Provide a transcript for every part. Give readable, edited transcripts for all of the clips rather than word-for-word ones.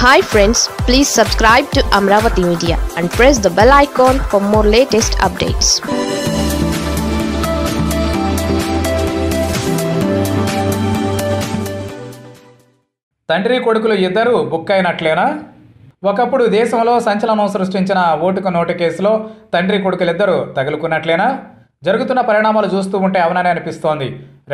Hi friends, please subscribe to Amaravathi Media and press the bell icon for more latest updates. తండ్రి కొడుకులు ఇద్దరు book అయినట్లేనా? ఒకప్పుడు దేశంలో సంచలనం సృష్టించిన ఓటుకు నోటు కేసులో తండ్రి కొడుకులిద్దరూ తగులుకున్నట్లేనా? జరుగుతున్న పరిణామాలు చూస్తూ ఉంటే అవునని అనిపిస్తోంది.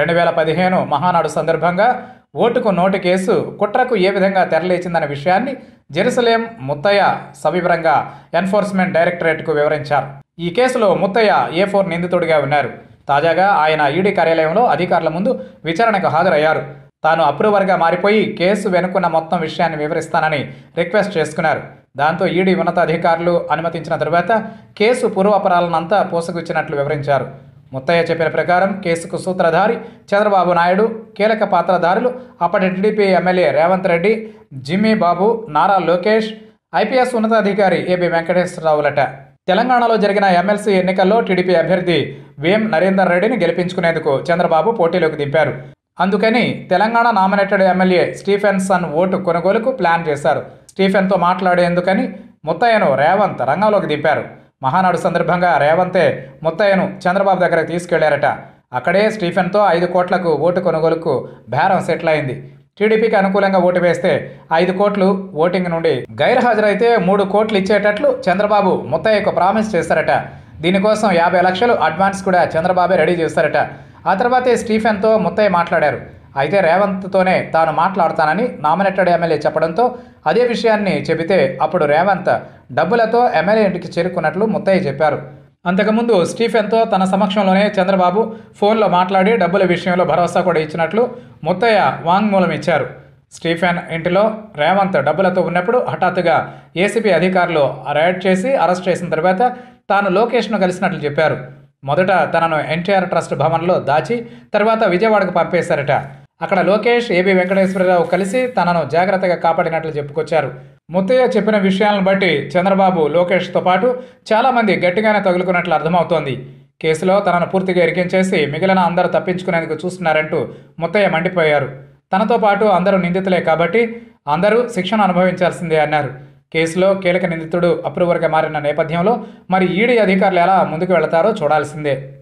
2015 మహానాడు సందర్భంగా ఓటుకు నోటు కేసు కుట్రకు ఏ విధంగా తెరలేచిందనే విషయాన్ని జెరూసలేం ముత్తయ్య సవివరంగా ఎన్ఫోర్స్మెంట్ డైరెక్టరేట్కు వివరించారు. ఈ కేసులో ముత్తయ్య A4 నిందితుడిగా ఉన్నారు. తాజాగా ఆయన ఈడీ కార్యాలయంలో అధికారుల ముందు విచారణకు హాజరయ్యారు. తాను అప్రూవర్గా మారిపోయి కేసు వెనుకున్న మొత్తం విషయాన్ని వివరిస్తానని రిక్వెస్ట్ చేసుకున్నారు. దాంతో ఈడీ ఉన్నతాధికారులు అనుమతించిన తరువాత కేసు పూర్వాపరాలనంతా పోసగుచ్చినట్లు వివరించారు. ముత్తయ్య చెప్పిన ప్రకారం కేసుకు సూత్రధారి చంద్రబాబు నాయుడు, కీలక పాత్రధారులు అప్పటి TDP MLA Revanth Reddy, Jimmy Babu, Nara Lokesh, IPS ఉన్నతాధికారి ఏబి వెంకటేశ్వరరావులట. తెలంగాణలో జరిగిన ఎమ్మెల్సీ ఎన్నికల్లో టీడీపీ అభ్యర్థి వేం నరేందర్ రెడ్డిని గెలిపించుకునేందుకు చంద్రబాబు పోటీలోకి దింపారు. అందుకని Telangana nominated MLA Stephenson vote కొనుగోలుకు ప్లాన్ చేశారు. స్టీఫెన్తో మాట్లాడేందుకని ముత్తయ్యను రేవంత్ రంగంలోకి దింపారు. మహానాడు సందర్భంగా రేవంతే ముత్తయ్యను చంద్రబాబు దగ్గరకు తీసుకెళ్లారట. అక్కడే స్టీఫెన్తో 5 కోట్లకు ఓటు కొనుగోలుకు బేరం సెటిల్ అయింది. టీడీపీకి అనుకూలంగా ఓటు వేస్తే 5 కోట్లు, ఓటింగ్ నుండి గైర్హాజరైతే 3 కోట్లు ఇచ్చేటట్లు చంద్రబాబు ముత్తయ్యకు ప్రామిస్ చేశారట. దీనికోసం 50 లక్షలు అడ్వాన్స్ కూడా చంద్రబాబే రెడీ చేశారట. ఆ తర్వాతే స్టీఫెన్తో ముత్తయ్య మాట్లాడారు. అయితే రేవంత్తోనే తాను మాట్లాడతానని నామినేటెడ్ ఎమ్మెల్యే చెప్పడంతో అదే విషయాన్ని చెబితే అప్పుడు రేవంత్ డబ్బులతో ఎమ్మెల్యే ఇంటికి చేరుకున్నట్లు ముత్తయ్య చెప్పారు. అంతకుముందు స్టీఫెన్తో తన సమక్షంలోనే చంద్రబాబు ఫోన్లో మాట్లాడి డబ్బుల విషయంలో భరోసా కూడా ఇచ్చినట్లు ముత్తయ్య వాంగ్మూలం ఇచ్చారు. స్టీఫెన్ ఇంటిలో రేవంత్ డబ్బులతో ఉన్నప్పుడు హఠాత్తుగా ఏసీబీ అధికారులు రైడ్ చేసి అరెస్ట్ చేసిన తర్వాత తాను లోకేష్ను కలిసినట్లు చెప్పారు. మొదట తనను ఎన్టీఆర్ ట్రస్ట్ భవన్లో దాచి తర్వాత విజయవాడకు పంపేశారట. అక్కడ లోకేష్, ఏబి వెంకటేశ్వరరావు కలిసి తనను జాగ్రత్తగా కాపాడినట్లు చెప్పుకొచ్చారు. ముత్తయ్య చెప్పిన విషయాలను బట్టి చంద్రబాబు, లోకేష్తో పాటు చాలామంది గట్టిగానే తగులుకున్నట్లు అర్థమవుతోంది. కేసులో తనను పూర్తిగా ఇరికించేసి మిగిలిన అందరూ తప్పించుకునేందుకు చూస్తున్నారంటూ ముత్తయ్య మండిపోయారు. తనతో పాటు అందరూ నిందితులే కాబట్టి అందరూ శిక్షను అనుభవించాల్సిందే అన్నారు. కేసులో కీలక నిందితుడు అప్రూవర్గా మారిన నేపథ్యంలో మరి ఈడీ అధికారులు ఎలా ముందుకు వెళతారో చూడాల్సిందే.